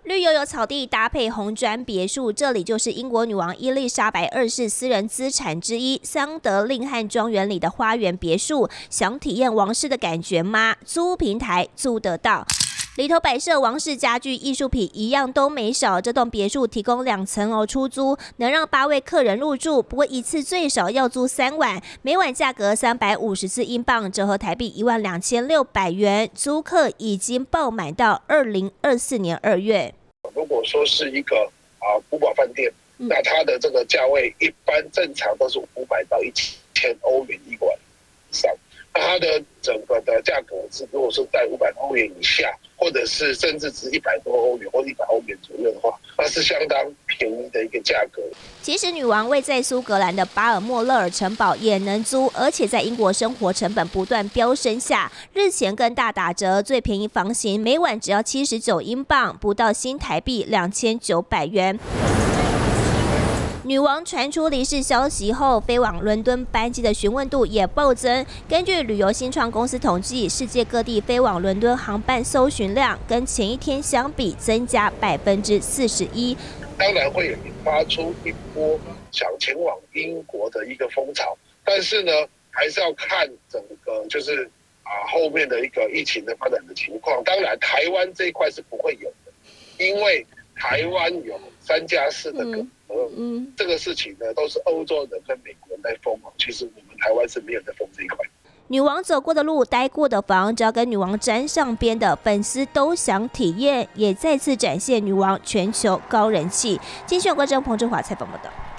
绿油油草地搭配红砖别墅，这里就是英国女王伊丽莎白2世私人资产之一桑德令汉庄园里的花园别墅。想体验王室的感觉吗？租屋平台租得到。里头摆设王室家具、艺术品一样都没少。这栋别墅提供2层楼出租，能让8位客人入住，不过一次最少要租3晚，每晚价格354英镑，折合台币12600元。租客已经爆满到2024年2月。 如果说是一个古堡饭店，那它的这个价位一般正常都是500到1000欧元一晚以上。那它的整个的价格是，如果是在500欧元以下，或者是甚至值100多欧元或100欧元左右的话，那是相当便宜的一个价格。 其实女王位在苏格兰的巴尔莫勒尔城堡也能租，而且在英国生活成本不断飙升下，日前更大打折，最便宜房型每晚只要79英镑，不到新台币2900元。女王传出离世消息后，飞往伦敦班机的询问度也暴增。根据旅游新创公司统计，世界各地飞往伦敦航班搜寻量跟前一天相比增加41%。 当然会引发出一波想前往英国的一个风潮，但是呢，还是要看整个就是后面的一个疫情的发展的情况。当然，台湾这一块是不会有的，因为台湾有3+4的隔。这个事情呢，都是欧洲人跟美国人在封。其实我们台湾是没有在封这一块。 女王走过的路、待过的房，只要跟女王沾上边的粉丝都想体验，也再次展现女王全球高人气。金讯关郑彭志华采访报道。